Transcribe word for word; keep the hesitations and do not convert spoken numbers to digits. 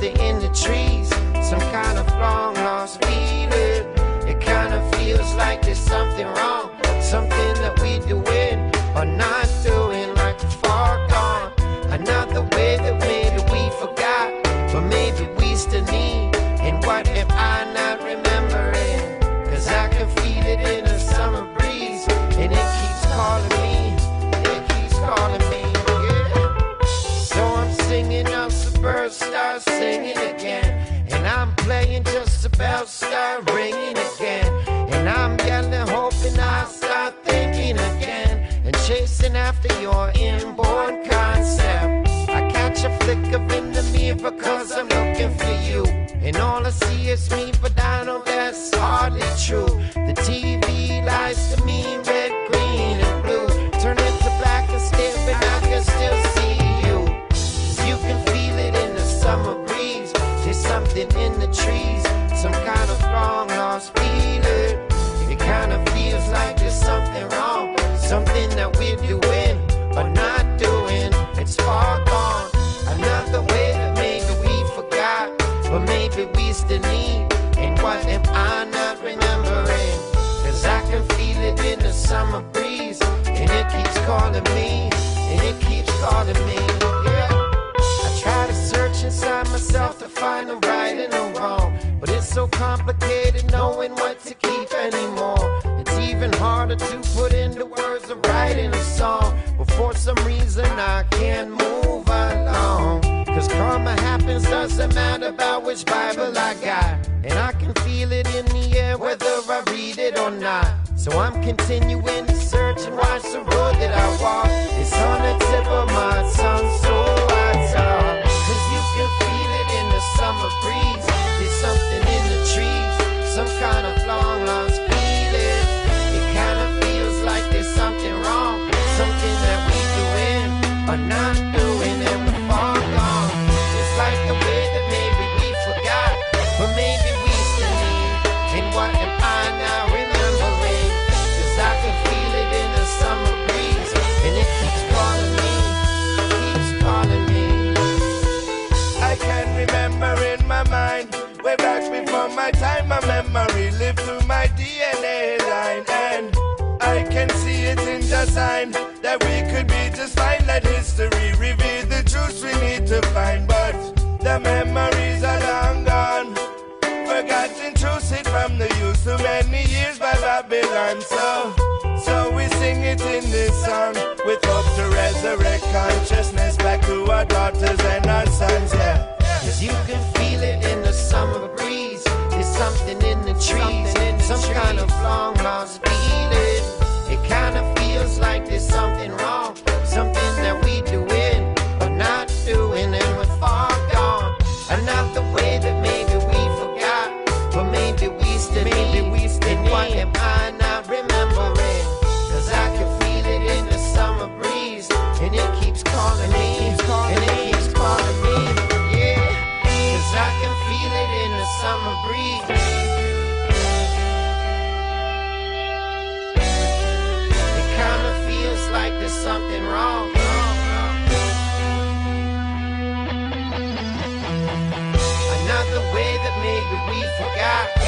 something in the trees, some kind of long lost feeling. It kind of feels like there's something wrong, something that we doing or not doing, like far gone. Another way that maybe we forgot, but maybe we still need. And what am I not remembering? Cause I can feel it in the summer breeze, and it keeps calling me, it keeps calling me, yeah. So I'm singing up the birds start singing again, and I'm playing just the bells start ringing again, and I'm yelling hoping I start thinking again, and chasing after your inborn concept. I catch a flicker in the mirror cause I'm looking for you, and all I see is me, but I know that's hardly true. The T V lies to me, red, green, and blue, turn it to black and still, but I can still see you. You can feel it in the summer breeze, there's something in the trees, some kind of long lost feeling. It kind of feels like there's something wrong, something that we're doing or not doing. It's far gone, another way that maybe we forgot, but maybe we still need. And what am I not remembering? Cause I can feel it in the summer breeze, and it keeps calling me, and it keeps calling me, yeah. I try to search inside myself to find the right and the wrong, but it's so complicated knowing what to keep anymore. It's even harder to put into words or write in a song, but for some reason I can't move along. Cause karma happens, doesn't matter about which Bible I got, and I can feel it in the air whether I read it or not. So I'm continuing to search and watch the road that I walk. It's on the tip of my tongue, so I talk. Cause you can feel it in the summer breeze, there's something in the trees, some kind of long lost feeling. It kind of feels like there's something wrong, something that we doing or not doing, and we're far gone. It's like the way that maybe we forgot, but maybe we still need. And what am I now remembering? Cause I can feel it in the summer breeze, and it keeps calling me, keeps calling me. I can remember in my mind, way back before my time, my memory lived through my D N A line, and I can see it in the sign that we could be just fine. Let history reveal the truths we need to find, but the memories are long gone, forgotten truths hid from the youth so many years by Babylon. So, so we sing it in this song with hope to resurrect consciousness back to our daughters and our sons, yeah. Cause you can feel it in the summer breeze, there's something in the trees, some kind of long lost feeling. It kind of feels like there's something wrong, something that we doing or not doing, and we're far gone. Another way that maybe we forgot, but maybe we still maybe we still need. What am I not remembering? Cause I can feel it in the summer breeze, and it keeps calling me, and it keeps calling me, yeah. Cause I can feel it in the summer breeze. It kind of feels like there's something wrong. Another way that maybe we forgot,